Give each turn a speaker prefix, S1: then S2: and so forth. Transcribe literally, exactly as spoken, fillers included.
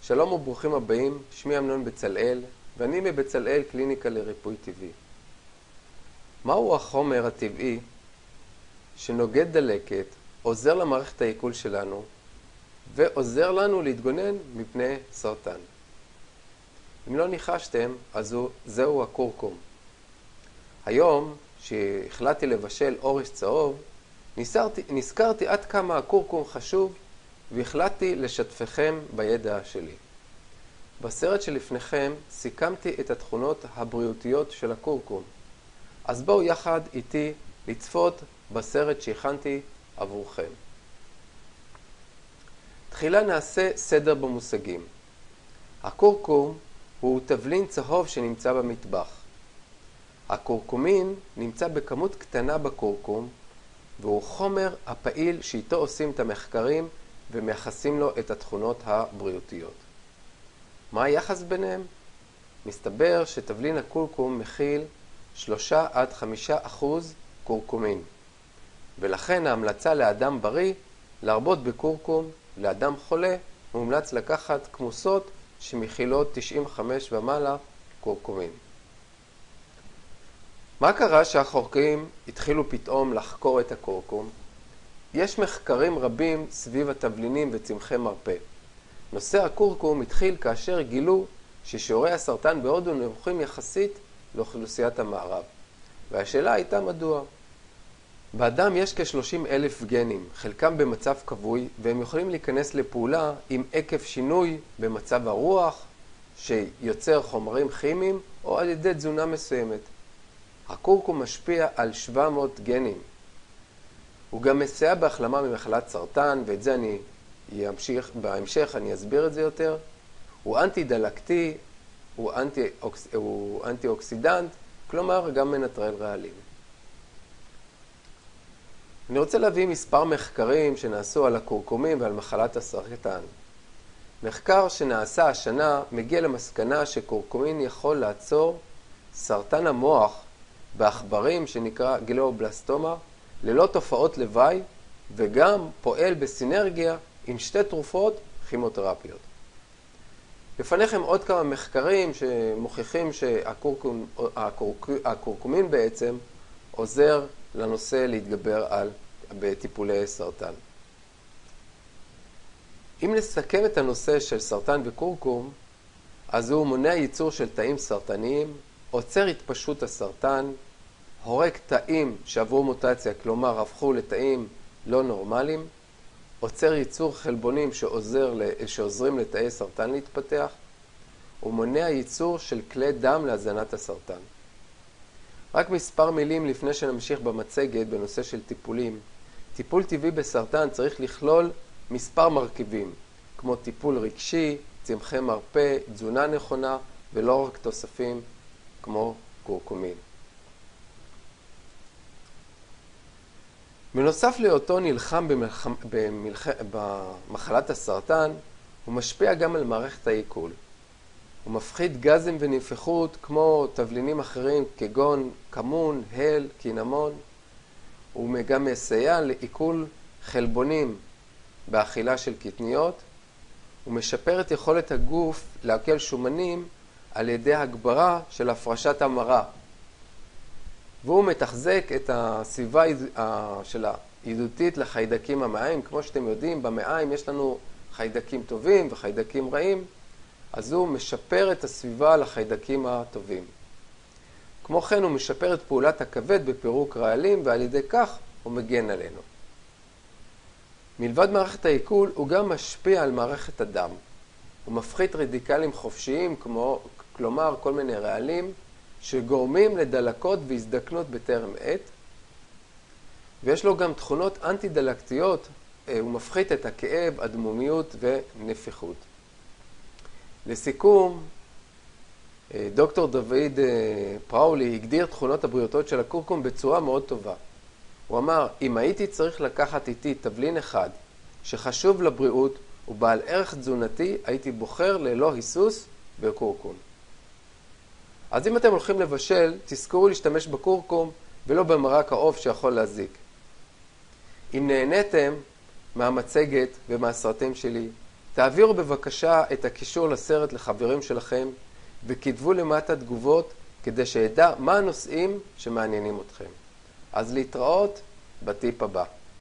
S1: שלום וברוכים הבאים, שמי אמנון בצלאל, ואני מבצלאל קליניקה לריפוי טבעי. מהו החומר הטבעי שנוגד דלקת, עוזר למערכת העיכול שלנו, ועוזר לנו להתגונן מפני סרטן? אם לא ניחשתם, אז זהו הקורקום. היום, שהחלטתי לבשל אורז צהוב, נזכרתי, נזכרתי עד כמה הקורקום חשוב, והחלטתי לשתפכם בידע שלי. בסרט שלפניכם סיכמתי את התכונות הבריאותיות של הקורקום. אז בואו יחד איתי לצפות בסרט שהכנתי עבורכם. תחילה נעשה סדר במושגים. הקורקום הוא תבלין צהוב שנמצא במטבח. הקורקומין נמצא בכמות קטנה בקורקום, והוא חומר הפעיל שאיתו עושים את המחקרים ומייחסים לו את התכונות הבריאותיות. מה היחס ביניהם? מסתבר שתבלין הקורקום מכיל שלושה עד חמישה אחוז קורקומין, ולכן ההמלצה לאדם בריא להרבות בקורקום. לאדם חולה מומלץ לקחת כמוסות שמכילות תשעים וחמש ומעלה קורקומין. מה קרה שהחוקרים התחילו פתאום לחקור את הקורקום? יש מחקרים רבים סביב התבלינים וצמחי מרפא. נושא הקורקום התחיל כאשר גילו ששיעורי הסרטן בהודו נמוכים יחסית לאוכלוסיית המערב. והשאלה הייתה מדוע. באדם יש כ-שלושים אלף גנים, חלקם במצב קבוי, והם יכולים להיכנס לפעולה עם עקב שינוי במצב הרוח, שיוצר חומרים כימיים, או על ידי תזונה מסוימת. הקורקום משפיע על שבע מאות גנים. הוא גם מסייע בהחלמה ממחלת סרטן, ואת זה אני אמשיך, בהמשך אני אסביר את זה יותר. הוא אנטי-דלקתי, הוא, אנטי, הוא אנטי-אוקסידנט, כלומר גם מנטרל רעלים. אני רוצה להביא מספר מחקרים שנעשו על הקורקומים ועל מחלת הסרטן. מחקר שנעשה השנה מגיע למסקנה שקורקומין יכול לעצור סרטן המוח בעכברים שנקרא גליובלסטומה ללא תופעות לוואי, וגם פועל בסינרגיה עם שתי תרופות כימותרפיות. לפניכם עוד כמה מחקרים שמוכיחים שהקורקומין בעצם עוזר לנושא להתגבר על בטיפולי סרטן. אם נסכם את הנושא של סרטן וקורקום, אז הוא מונע ייצור של תאים סרטניים, עוצר התפשטות הסרטן, הורג תאים שעברו מוטציה, כלומר הפכו לתאים לא נורמליים, עוצר ייצור חלבונים שעוזר, שעוזרים לתאי סרטן להתפתח, ומונע ייצור של כלי דם להזנת הסרטן. רק מספר מילים לפני שנמשיך במצגת בנושא של טיפולים. טיפול טבעי בסרטן צריך לכלול מספר מרכיבים, כמו טיפול רגשי, צמחי מרפא, תזונה נכונה, ולא רק תוספים כמו קורקומין. בנוסף להיותו נלחם במלח... במלח... במחלת הסרטן, הוא משפיע גם על מערכת העיכול. הוא מפחית גזים ונפיחות כמו תבלינים אחרים כגון כמון, הל, קינמון. הוא גם מסייע לעיכול חלבונים באכילה של קטניות. הוא משפר את יכולת הגוף לעכל שומנים על ידי הגברה של הפרשת המרה. והוא מתחזק את הסביבה של הידידותית לחיידקים המעיים. כמו שאתם יודעים, במעיים יש לנו חיידקים טובים וחיידקים רעים, אז הוא משפר את הסביבה לחיידקים הטובים. כמו כן הוא משפר את פעולת הכבד בפירוק רעלים, ועל ידי כך הוא מגן עלינו. מלבד מערכת העיכול הוא גם משפיע על מערכת הדם. הוא מפחית רדיקלים חופשיים, כמו, כלומר כל מיני רעלים, שגורמים לדלקות והזדקנות בטרם עת. ויש לו גם תכונות אנטי-דלקתיות, הוא מפחית את הכאב, הדמומיות ונפיחות. לסיכום, דוקטור דוד פראולי הגדיר תכונות הבריאותיות של הקורקום בצורה מאוד טובה. הוא אמר, אם הייתי צריך לקחת איתי תבלין אחד שחשוב לבריאות ובעל ערך תזונתי, הייתי בוחר ללא היסוס בקורקום. אז אם אתם הולכים לבשל, תזכרו להשתמש בקורקום ולא במרק העוף שיכול להזיק. אם נהניתם מהמצגת ומהסרטים שלי, תעבירו בבקשה את הקישור לסרט לחברים שלכם, וכתבו למטה תגובות כדי שידע מה הנושאים שמעניינים אתכם. אז להתראות בטיפ הבא.